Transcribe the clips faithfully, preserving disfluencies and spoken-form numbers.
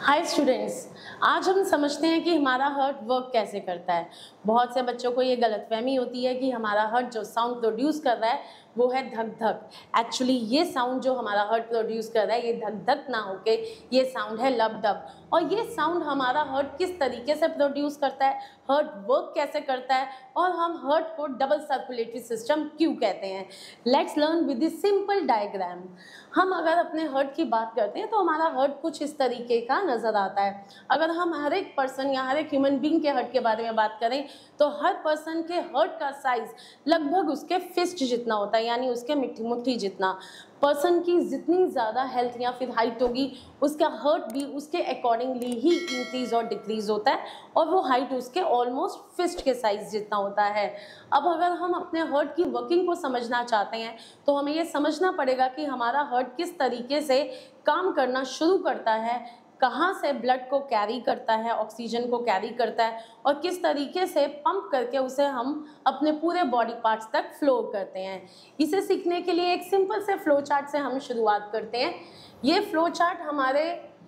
Hi students, आज हम समझते हैं कि हमारा हार्ट वर्क कैसे करता है। बहुत से बच्चों को ये गलतफहमी होती है कि हमारा हार्ट जो साउंड प्रोड्यूस कर रहा है वो है धक धक। एक्चुअली ये साउंड जो हमारा हार्ट प्रोड्यूस कर रहा है ये धक धक ना होके ये साउंड है लब डब। और ये साउंड हमारा हार्ट किस तरीके से प्रोड्यूस करता है, हार्ट वर्क कैसे करता है और हम हार्ट को डबल सर्कुलेटरी सिस्टम क्यों कहते हैं। Let's learn with this simple diagram. हम अगर अपने हार्ट की बात करते हैं तो हमारा हार्ट कुछ इस तरीके का नज़र आता है। अगर हम हर एक पर्सन या हर एक ह्यूमन बींग के हार्ट के बारे में बात करें तो हर पर्सन के हार्ट का साइज लगभग उसके फिस्ट जितना होता है, यानी उसके मिट्टी मुट्ठी जितना। पर्सन की जितनी ज़्यादा हेल्थ या फिर हाइट होगी उसका हार्ट भी उसके अकॉर्डिंगली ही इंक्रीज और डिक्रीज होता है और वो हाइट उसके ऑलमोस्ट फिस्ट के साइज जितना होता है। अब अगर हम अपने हार्ट की वर्किंग को समझना चाहते हैं तो हमें ये समझना पड़ेगा कि हमारा हार्ट किस तरीके से काम करना शुरू करता है, कहाँ से ब्लड को कैरी करता है, ऑक्सीजन को कैरी करता है और किस तरीके से पंप करके उसे हम अपने पूरे बॉडी पार्ट्स तक फ्लो करते हैं। इसे सीखने के लिए एक सिंपल से फ्लो चार्ट से हम शुरुआत करते हैं। ये फ्लो चार्ट हमारे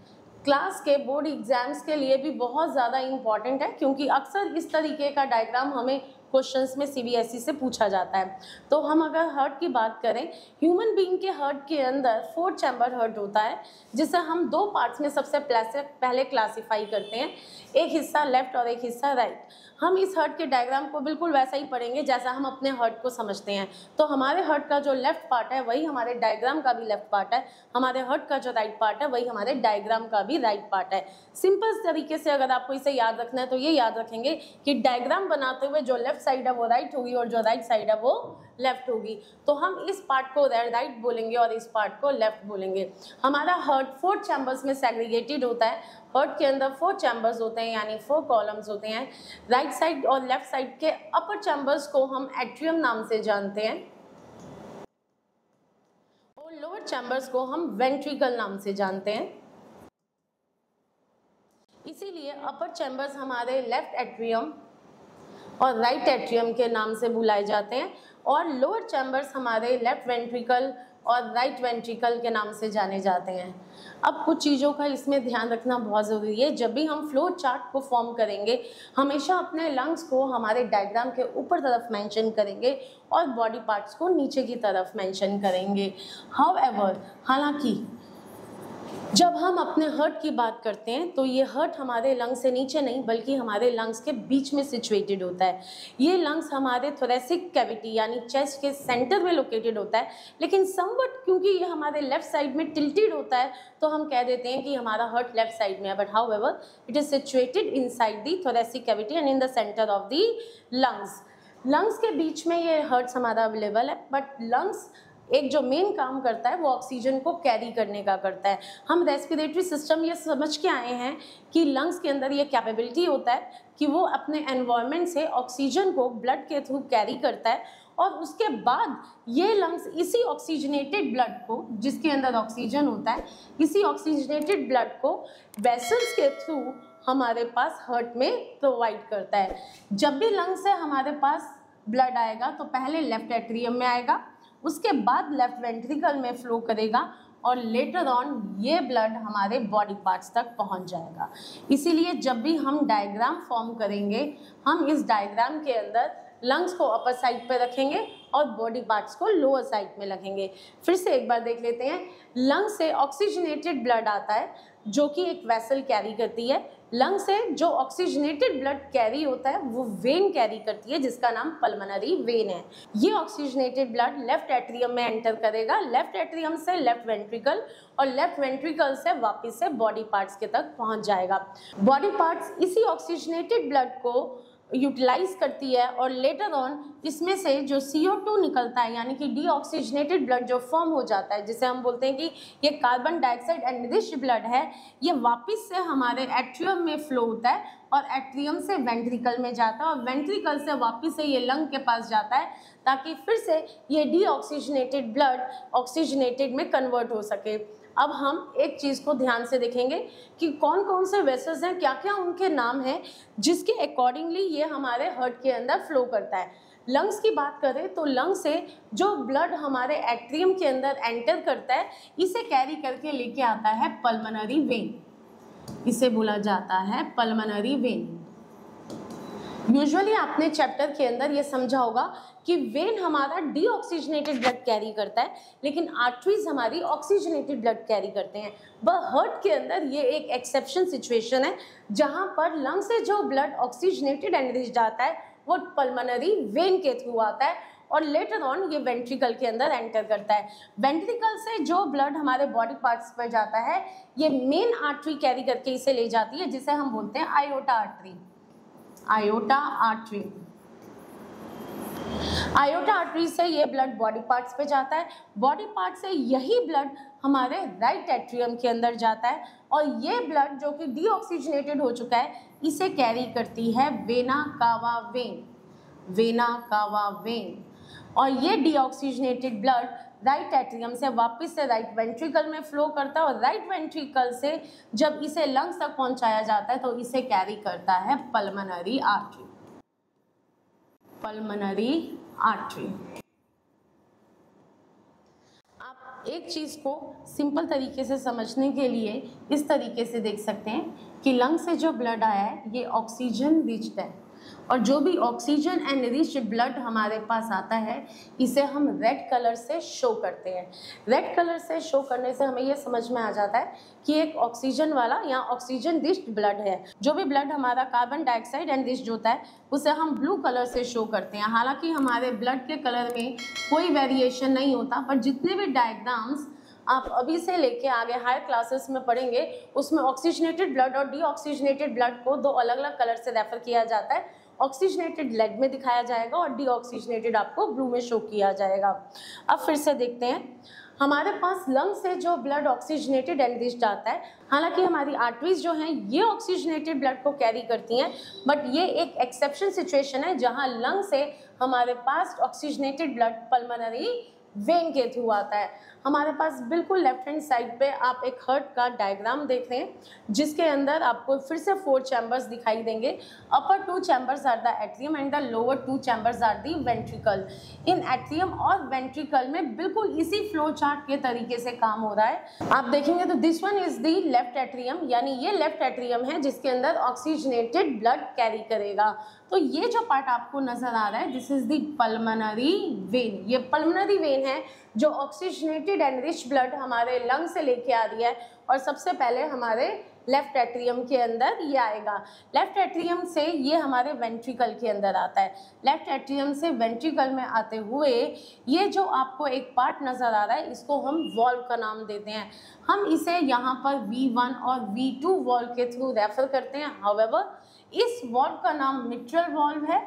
क्लास के बोर्ड एग्जाम्स के लिए भी बहुत ज़्यादा इम्पॉर्टेंट है, क्योंकि अक्सर इस तरीके का डायग्राम हमें क्वेश्चंस में सीबीएसई से पूछा जाता है। तो हम अगर हार्ट की बात करें, ह्यूमन बीइंग के हार्ट के अंदर फोर चैम्बर हार्ट होता है, जिसे हम दो पार्ट्स में सबसे पहले क्लासीफाई करते हैं, एक हिस्सा लेफ्ट और एक हिस्सा राइट। हम इस हार्ट के डायग्राम को बिल्कुल वैसा ही पढ़ेंगे जैसा हम अपने हार्ट को समझते हैं। तो हमारे हार्ट का जो लेफ्ट पार्ट है वही हमारे डायग्राम का भी लेफ्ट पार्ट है, हमारे हार्ट का जो राइट पार्ट है वही हमारे डायग्राम का भी राइट पार्ट है। सिंपल तरीके से अगर आपको इसे याद रखना है तो ये याद रखेंगे कि डायग्राम बनाते हुए जो लेफ्ट साइड है वो राइट होगी और जो राइट साइड है वो लेफ्ट होगी। तो हम इस पार्ट को राइट बोलेंगे और इस पार्ट को लेफ्ट बोलेंगे। हमारा हार्ट फोर चैम्बर्स में सेग्रीगेटेड होता है। हार्ट के अंदर फोर चैम्बर्स होते हैं, यानी फोर कॉलम्स होते हैं। राइट साइड और लेफ्ट साइड के अपर चैम्बर्स को हम एट्रियम नाम से जानते हैं और लोअर चैम्बर्स को हम वेंट्रिकल नाम से जानते हैं। इसीलिए अपर चैम्बर्स हमारे लेफ्ट एट्रियम और राइट एट्रियम के नाम से बुलाए जाते हैं और लोअर चैम्बर्स हमारे लेफ्ट वेंट्रिकल और राइट वेंट्रिकल के नाम से जाने जाते हैं। अब कुछ चीज़ों का इसमें ध्यान रखना बहुत ज़रूरी है। जब भी हम फ्लो चार्ट को फॉर्म करेंगे हमेशा अपने लंग्स को हमारे डायग्राम के ऊपर तरफ मेंशन करेंगे और बॉडी पार्ट्स को नीचे की तरफ मेंशन करेंगे। हाउएवर, हालांकि जब हम अपने हार्ट की बात करते हैं तो ये हार्ट हमारे लंग्स से नीचे नहीं बल्कि हमारे लंग्स के बीच में सिचुएटेड होता है। ये लंग्स हमारे थोरेसिक कैविटी यानी चेस्ट के सेंटर में लोकेटेड होता है, लेकिन समवट क्योंकि ये हमारे लेफ्ट साइड में टिल्टेड होता है तो हम कह देते हैं कि हमारा हार्ट लेफ्ट साइड में है। But however it is situated inside the thoracic cavity and in the centre of the lungs. Lungs के बीच में ये हार्ट हमारा अवेलेबल है, बट लंग्स एक जो मेन काम करता है वो ऑक्सीजन को कैरी करने का करता है। हम रेस्पिरेटरी सिस्टम ये समझ के आए हैं कि लंग्स के अंदर ये कैपेबिलिटी होता है कि वो अपने एनवायरनमेंट से ऑक्सीजन को ब्लड के थ्रू कैरी करता है और उसके बाद ये लंग्स इसी ऑक्सीजनेटेड ब्लड को, जिसके अंदर ऑक्सीजन होता है, इसी ऑक्सीजनेटेड ब्लड को वेसल्स के थ्रू हमारे पास हार्ट में प्रोवाइड करता है। जब भी लंग्स से हमारे पास ब्लड आएगा तो पहले लेफ्ट एट्रियम में आएगा, उसके बाद लेफ्ट वेंट्रिकल में फ्लो करेगा और लेटर ऑन ये ब्लड हमारे बॉडी पार्ट्स तक पहुंच जाएगा। इसीलिए जब भी हम डायग्राम फॉर्म करेंगे हम इस डायग्राम के अंदर लंग्स को अपर साइड पे रखेंगे और बॉडी पार्ट्स को लोअर साइड में रखेंगे। फिर से एक बार देख लेते हैं। लंग से ऑक्सीजनेटेड ब्लड आता है जो कि एक वेसल कैरी करती है। लंग से जो ऑक्सीजनेटेड ब्लड कैरी होता है वो वेन कैरी करती है जिसका नाम पल्मोनरी वेन है। ये ऑक्सीजनेटेड ब्लड लेफ्ट एट्रियम में एंटर करेगा, लेफ्ट एट्रियम से लेफ्ट वेंट्रिकल और लेफ्ट वेंट्रिकल से वापस से बॉडी पार्ट्स के तक पहुंच जाएगा। बॉडी पार्ट्स इसी ऑक्सीजनेटेड ब्लड को यूटिलाइज करती है और लेटर ऑन इसमें से जो सी ओ टू निकलता है यानी कि डीऑक्सीजनेटेड ब्लड जो फॉर्म हो जाता है, जिसे हम बोलते हैं कि ये कार्बन डाइऑक्साइड एनरिच्ड ब्लड है, ये वापस से हमारे एट्रियम में फ्लो होता है और एट्रियम से वेंट्रिकल में जाता है और वेंट्रिकल से वापस से ये लंग के पास जाता है ताकि फिर से ये डीऑक्सीजनेटेड ब्लड ऑक्सीजनेटेड में कन्वर्ट हो सके। अब हम एक चीज़ को ध्यान से देखेंगे कि कौन कौन से वेसल्स हैं, क्या क्या उनके नाम हैं जिसके अकॉर्डिंगली ये हमारे हार्ट के अंदर फ्लो करता है। लंग्स की बात करें तो लंग से जो ब्लड हमारे एट्रियम के अंदर एंटर करता है इसे कैरी करके लेके आता है पल्मोनरी वेन। इसे बोला जाता है पल्मोनरी वेन। यूजुअली आपने चैप्टर के अंदर ये समझा होगा कि वेन हमारा डीऑक्सीजनेटेड ब्लड कैरी करता है, लेकिन आर्टरीज हमारी ऑक्सीजनेटेड ब्लड कैरी करते हैं। बट हार्ट के अंदर ये एक एक्सेप्शन सिचुएशन है जहां पर लंग से जो ब्लड ऑक्सीजनेटेड एनरिच्ड आता है वो पल्मोनरी वेन के थ्रू आता है और लेटर ऑन ये वेंट्रिकल के अंदर एंटर करता है। वेंट्रिकल से जो ब्लड हमारे बॉडी पार्ट्स पर जाता है ये मेन आर्टरी कैरी करके इसे ले जाती है, जिसे हम बोलते हैं aorta artery. Aorta artery aorta artery से ये ब्लड बॉडी पार्ट्स पे जाता है। बॉडी पार्ट से यही ब्लड हमारे राइट एट्रियम के अंदर जाता है और ये ब्लड जो कि डीऑक्सीजनेटेड हो चुका है इसे कैरी करती है vena cava when. Vena cava when और ये डीऑक्सीजनेटेड ब्लड राइट एट्रियम से वापस से राइट वेंट्रिकल में फ्लो करता है और राइट वेंट्रिकल से जब इसे लंग्स तक पहुंचाया जाता है तो इसे कैरी करता है पल्मोनरी आर्टरी। Pulmonary artery. आप एक चीज को सिंपल तरीके से समझने के लिए इस तरीके से देख सकते हैं कि लंग से जो ब्लड आया है ये ऑक्सीजन रिच्ड है और जो भी ऑक्सीजन एंड रिच ब्लड हमारे पास आता है इसे हम रेड कलर से शो करते हैं। रेड कलर से शो करने से हमें ये समझ में आ जाता है कि एक ऑक्सीजन वाला या ऑक्सीजन रिच्ड ब्लड है। जो भी ब्लड हमारा कार्बन डाइऑक्साइड एंड रिच्ड होता है उसे हम ब्लू कलर से शो करते हैं। हालांकि हमारे ब्लड के कलर में कोई वेरिएशन नहीं होता, पर जितने भी डायग्राम्स आप अभी से लेके आगे हायर क्लासेस में पढ़ेंगे उसमें ऑक्सीजनेटेड ब्लड और डीऑक्सीजनेटेड ब्लड को दो अलग अलग कलर से रेफर किया जाता है। ऑक्सीजनेटेड रेड में दिखाया जाएगा और डीऑक्सीजनेटेड आपको ब्लू में शो किया जाएगा। अब फिर से देखते हैं, हमारे पास लंग से जो ब्लड ऑक्सीजनेटेड एनरिच्ड आता है, हालांकि हमारी आर्टरीज जो हैं ये ऑक्सीजनेटेड ब्लड को कैरी करती हैं, बट ये एक एक्सेप्शन सिचुएशन है जहां लंग से हमारे पास ऑक्सीजनेटेड ब्लड पल्मोनरी वेन के थ्रू आता है। हमारे पास बिल्कुल लेफ्ट हैंड साइड पे आप एक हार्ट का डायग्राम देख रहे हैं जिसके अंदर आपको फिर से फोर चैम्बर्स दिखाई देंगे। Upper two chambers are the atrium and the lower two chambers are the ventricle. इन एट्रियम और वेंट्रिकल में बिल्कुल इसी फ्लो चार्ट के तरीके से काम हो रहा है। आप देखेंगे तो this one is the left atrium, यानी ये लेफ्ट एट्रियम है जिसके अंदर ऑक्सीजनेटेड ब्लड कैरी करेगा। तो ये जो पार्ट आपको नजर आ रहा है this is the pulmonary vein. ये पल्मोनरी वेन है जो ऑक्सीजनेटेड एंड रिच ब्लड हमारे लंग से लेके आ रही है और सबसे पहले हमारे लेफ्ट एट्रियम के अंदर ये आएगा। लेफ्ट एट्रियम से ये हमारे वेंट्रिकल के अंदर आता है। लेफ्ट एट्रियम से वेंट्रिकल में आते हुए ये जो आपको एक पार्ट नज़र आ रहा है इसको हम वॉल्व का नाम देते हैं। हम इसे यहाँ पर वी वन और वी टू वॉल्व के थ्रू रेफर करते हैं। हाउएवर इस वॉल्व का नाम मिट्रल वॉल्व है,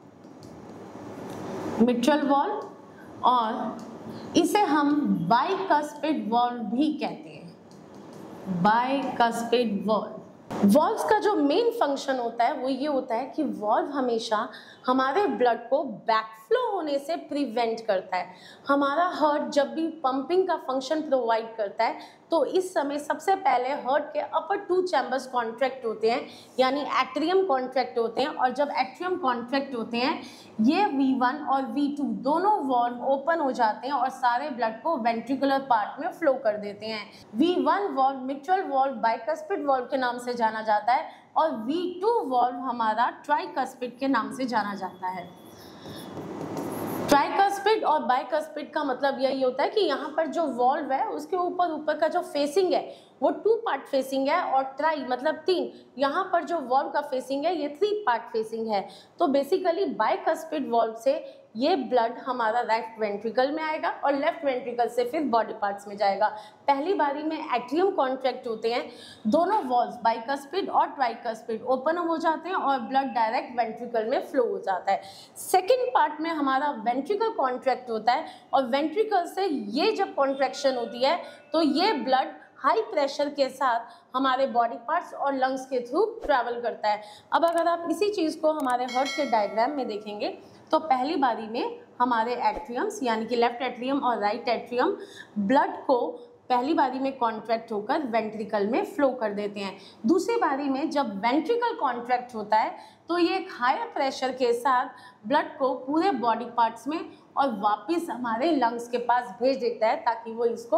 मिट्रल वॉल्व, और इसे हम बाइकस्पिड वॉल्व भी कहते हैं। Bicuspid valve. वॉल्व्स का जो मेन फंक्शन होता है वो ये होता है कि वॉल्व हमेशा हमारे ब्लड को बैकफ्लो होने से प्रिवेंट करता है। हमारा हार्ट जब भी पंपिंग का फंक्शन प्रोवाइड करता है तो इस समय सबसे पहले हार्ट के अपर टू चैम्बर्स कॉन्ट्रैक्ट होते हैं, यानी एट्रियम कॉन्ट्रैक्ट होते हैं, और जब एट्रियम कॉन्ट्रैक्ट होते हैं ये वी वन और वी टू दोनों वॉल्व ओपन हो जाते हैं और सारे ब्लड को वेंट्रिकुलर पार्ट में फ्लो कर देते हैं। V one valve mitral valve bicuspid valve के नाम से जाना जाता है और वी टू वॉल्व हमारा ट्राइकस्पिड के नाम से जाना जाता है। ट्राइकस्पिड और बाइकस्पिड का मतलब यही होता है कि यहाँ पर जो वॉल्व है उसके ऊपर ऊपर का जो फेसिंग है वो टू पार्ट फेसिंग है और ट्राई मतलब तीन, यहाँ पर जो वॉल्व का फेसिंग है ये थ्री पार्ट फेसिंग है। तो बेसिकली बाइकस्पिड वॉल्व से ये ब्लड हमारा राइट वेंट्रिकल में आएगा और लेफ्ट वेंट्रिकल से फिर बॉडी पार्ट्स में जाएगा। पहली बारी में एट्रियम कॉन्ट्रैक्ट होते हैं, दोनों वॉल्व्स बाइकस्पिड और ट्राइकस्पिड ओपन हो जाते हैं और ब्लड डायरेक्ट वेंट्रिकल में फ्लो हो जाता है। सेकेंड पार्ट में हमारा वेंट्रिकल कॉन्ट्रैक्ट होता है और वेंट्रिकल से ये जब कॉन्ट्रैक्शन होती है तो ये ब्लड हाई प्रेशर के साथ हमारे बॉडी पार्ट्स और लंग्स के थ्रू ट्रैवल करता है। अब अगर आप इसी चीज़ को हमारे हार्ट के डायग्राम में देखेंगे तो पहली बारी में हमारे एट्रियम्स यानी कि लेफ्ट एट्रियम और राइट एट्रियम ब्लड को पहली बारी में कॉन्ट्रैक्ट होकर वेंट्रिकल में फ्लो कर देते हैं। दूसरी बारी में जब वेंट्रिकल कॉन्ट्रैक्ट होता है तो ये एक हायर प्रेशर के साथ ब्लड को पूरे बॉडी पार्ट्स में और वापस हमारे लंग्स के पास भेज देता है ताकि वो इसको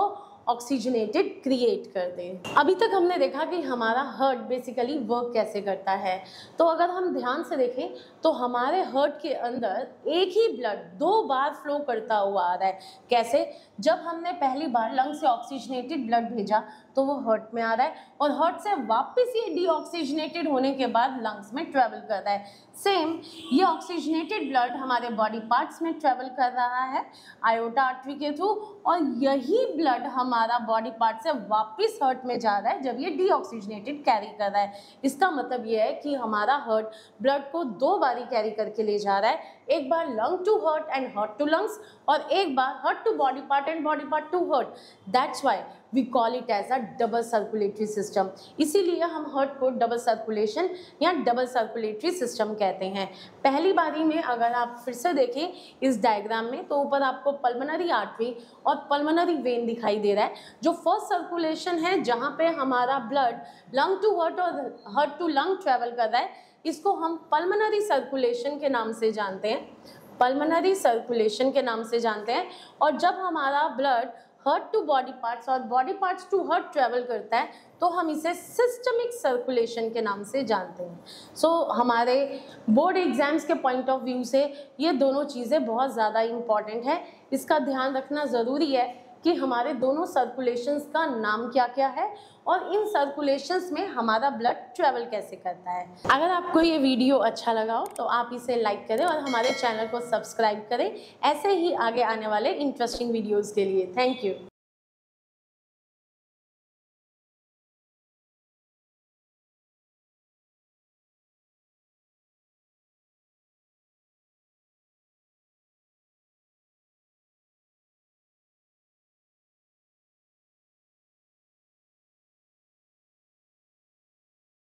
ऑक्सीजनेटेड क्रिएट कर दे। अभी तक हमने देखा कि हमारा हार्ट बेसिकली वर्क कैसे करता है। तो अगर हम ध्यान से देखें तो हमारे हार्ट के अंदर एक ही ब्लड दो बार फ्लो करता हुआ आ रहा है। कैसे? जब हमने पहली बार लंग से ऑक्सीजनेटेड ब्लड भेजा तो वो हार्ट में आ रहा है और हार्ट से वापस ये डीऑक्सीजनेटेड होने के बाद लंग्स में ट्रेवल कर रहा है। सेम ये ऑक्सीजनेटेड ब्लड हमारे बॉडी पार्ट्स में ट्रेवल कर रहा है आयोटा आर्टरी के थ्रू, और यही ब्लड हमारा बॉडी पार्ट से वापस हार्ट में जा रहा है जब ये डीऑक्सीजनेटेड कैरी कर रहा है। इसका मतलब ये है कि हमारा हार्ट ब्लड को दो बारी कैरी करके ले जा रहा है, एक बार lung to heart and heart to lungs, और एक बार heart to body part and body part to heart. That's why we call it as a double circulatory system. इसीलिए हम हार्ट को डबल सर्कुलेशन या डबल सर्कुलेटरी सिस्टम कहते हैं। पहली बारी में अगर आप फिर से देखें इस डायग्राम में तो ऊपर आपको पल्मोनरी आर्टरी और पल्मोनरी वेन दिखाई दे रहा है। जो फर्स्ट सर्कुलेशन है जहाँ पे हमारा ब्लड लंग टू हार्ट और हार्ट टू लंग ट्रेवल कर रहा है, इसको हम पल्मोनरी सर्कुलेशन के नाम से जानते हैं, पल्मोनरी सर्कुलेशन के नाम से जानते हैं। और जब हमारा blood heart to body parts और body parts to heart travel करता है तो हम इसे सिस्टमिक सर्कुलेशन के नाम से जानते हैं। सो so, हमारे बोर्ड एग्जाम्स के पॉइंट ऑफ व्यू से ये दोनों चीज़ें बहुत ज़्यादा इम्पॉर्टेंट है। इसका ध्यान रखना ज़रूरी है कि हमारे दोनों सर्कुलेशंस का नाम क्या क्या है और इन सर्कुलेशंस में हमारा ब्लड ट्रेवल कैसे करता है। अगर आपको ये वीडियो अच्छा लगा हो तो आप इसे लाइक करें और हमारे चैनल को सब्सक्राइब करें ऐसे ही आगे आने वाले इंटरेस्टिंग वीडियोज़ के लिए। Thank you.